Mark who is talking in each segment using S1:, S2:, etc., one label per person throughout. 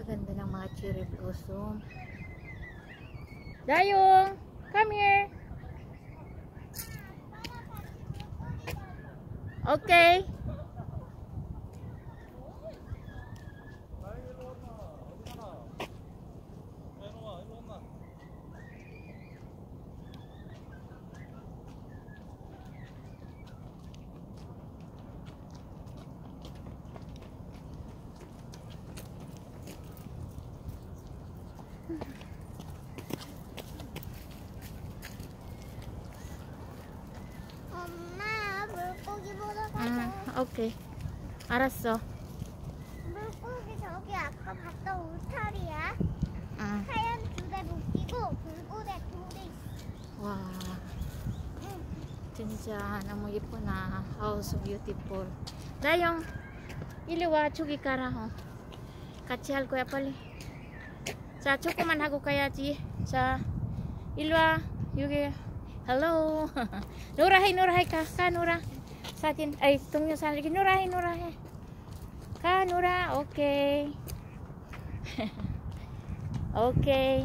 S1: Ganda ng mga cherry blossom. Dayong, come here. Okay.
S2: 엄마, 물고기 보러 가자.
S1: 오케이. 알았어.
S2: 물고기 저기 아까 봤던 울타리야.
S1: 응.
S2: 하얀 줄에 묶이고 붉은에 돌이 있어.
S1: 와. 진짜 너무 예쁘나. How so beautiful. Dayong, 이리 와. 저기 가라. 같이 할 거야, 빨리. 자, 조금만 하고 가야지. 자, 일로 와. 여기. Hello. 노라해, 노라해. 가, 노라. 사진, 아이, 동영상 이렇게 노라해, 노라해. 가, 노라. 오케이. 오케이.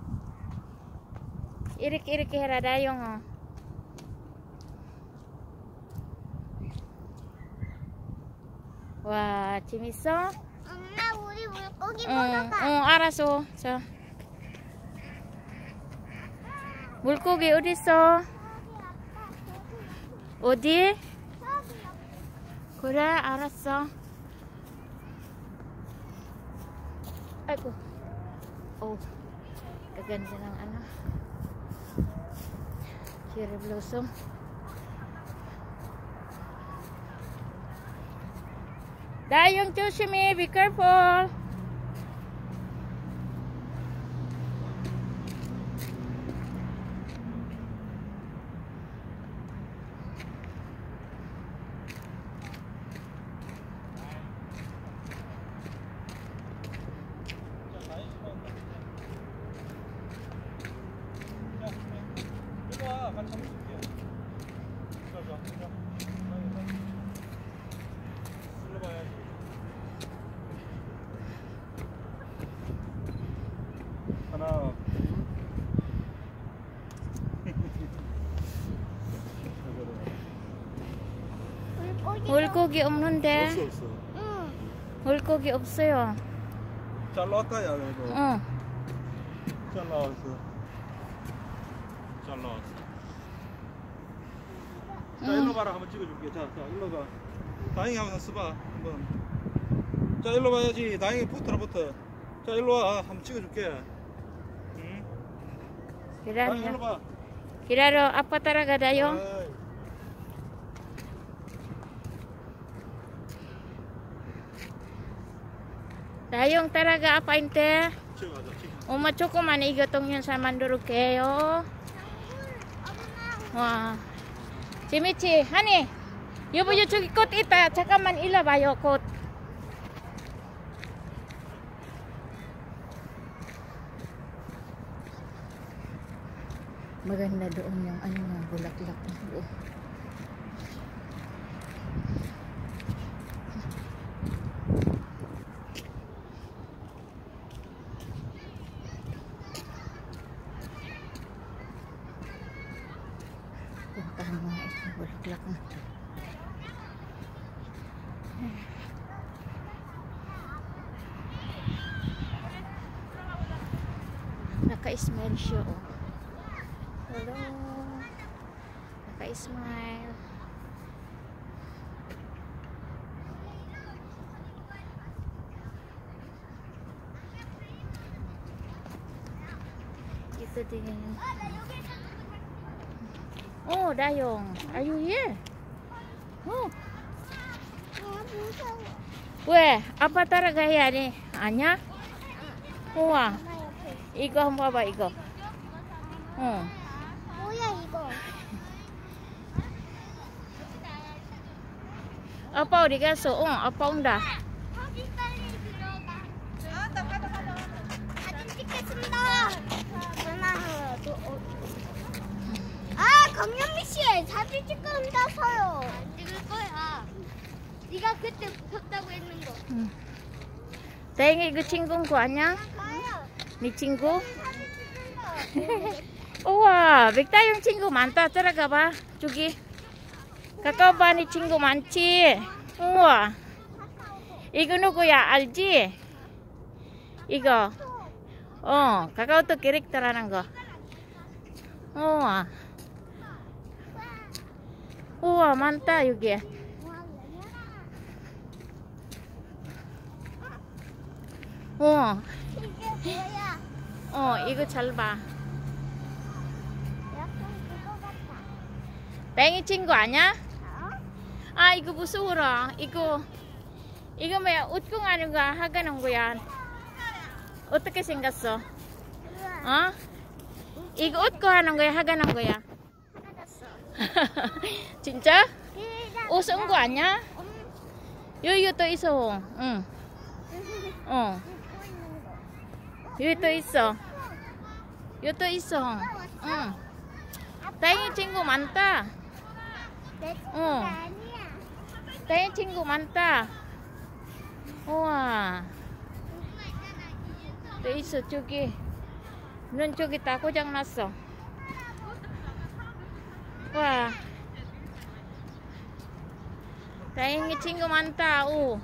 S1: 이렇게 해라, 다용아. 와, 재밌어?
S2: 엄마, 우리 물고기
S1: 응,
S2: 보러
S1: 응,
S2: 가.
S1: 알았어. 자. 물고기 어딨어? 어디? 그래, 알았어. 아이고. 오, kaganda ng ano. Cherry blossom. Dayong 조심해, be careful.
S3: 하나.
S1: 물고기 없는데.
S3: 없어.
S2: 응.
S1: 물고기 없어요.
S3: 잘 나왔다, 야, 그래도.
S1: 응.
S3: 잘 나왔어. 잘 나왔어. 자, 일로 봐라. 한번 찍어줄게. 자, 일로 봐. 다행히 한번 써봐. 한번. 자, 일로 봐야지. 다행히 붙어라, 붙어. 자, 일로 와. 한번 찍어줄게. 응? 다행히 일로
S1: 기다려.
S3: 봐.
S1: 기다려. 아빠 따라가, 다용.
S3: 아이.
S1: Dayong talaga apa inte?
S3: 찍어가자, 찍어.
S1: Uma 조금만 이것동현 잘 만들게요. 와, 재밌지? 하니, 여보 저기 꽃 있다. 잠깐만 일로 봐요, 꽃. Maganda doon yung ano nga bulaklak na doon. Puntahan mo nga itong bulaklak na to. Naka-smile siya, oh. Hello. Naka-smile. Ito din. Oh, Dayong. Are you here? Oh.
S2: 무서워.
S1: 왜? 아빠 따라가야 돼. 아니야? 우와.
S2: 엄마 옆에 있어.
S1: 이거 한번 봐봐, 이거. 응.
S2: 뭐야 이거?
S1: 아빠 어디 갔어? 아빠 온다.
S2: 거기 빨리 들어가. 사진 찍겠습니다. 하나, 둘, 아, 강현미 씨 사진 찍는다서요. 안 찍을 거야. 네가 그때 무섭다고 했는 거.
S1: 응. 다행히 그 친구인 거 아니야? 네 친구? 우와, 맥다용 친구 많다. 들어가 봐. 저기. 가까운 봐, 네 친구 많지? 우와. 이거 누구야? 알지? 이거. 카카오톡 캐릭터라는 거. 우와. 우와, 많다, 여기. 우와.
S2: 이게 뭐야?
S1: 이거 잘 봐.
S2: 약간 그거 같아.
S1: 뱅이 친구 아니야?
S2: 어?
S1: 아, 이거 무서워라. 이거 뭐야? 웃고 가는 거야? 하가는 거야? 어떻게 생겼어?
S2: 우와.
S1: 어? 이거 웃고 하는 거야? 하가는 거야?
S2: 찾았어.
S1: 진짜?
S2: 그냥
S1: 웃은 거 아니야? 여기 또 있어. 응.
S2: 웃고 있는 거.
S1: 여기 또 있어. 여기 또 있어. 응. 다행히 친구 많다.
S2: 내 친구가
S1: 어.
S2: 아니야.
S1: 다행히 친구 많다. 우와. 또 있어, 저기. 눈 저기 다 고장났어. 와. 다행히 친구 많다. 오.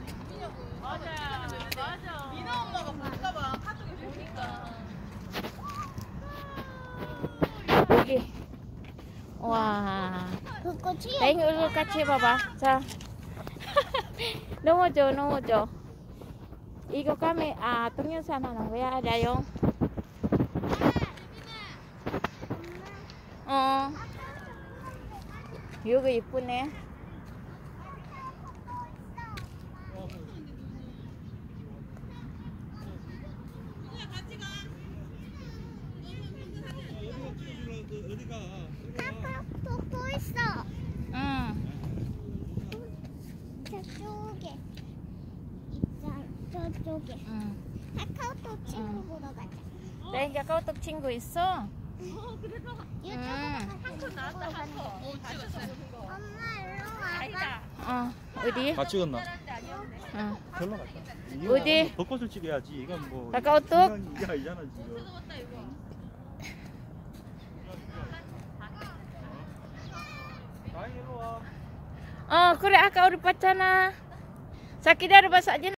S4: 미나 엄마가 볼까봐 카톡에 보니까.
S1: 여기. 와.
S2: 그거 뒤에
S1: 다행히 얼굴 같이 해봐봐. 자. 넘어져. 이거 동영상 하는 거야, 자용? 여기 이쁘네.
S3: 어디가?
S2: 카카오톡 또 있어.
S1: 응.
S2: 저쪽에 있잖아. 저쪽에.
S1: 응.
S2: 카카오톡 친구 보러 가자.
S1: 다행히 카카오톡 친구 있어?
S2: 유튜브로
S4: 한컷 나왔다 한 컷. 찍었어요.
S2: 엄마 일로 와봐.
S1: 어디?
S3: 다 찍었나?
S1: 응.
S3: 별로 갔다.
S1: 어디?
S3: 벚꽃을 찍어야지. 이건 뭐.
S1: 카카오톡?
S3: 이게 아니잖아 지금. 다행히 일로 와.
S1: 그래, 아까 우리 봤잖아. 자, 기다려봐, 사진.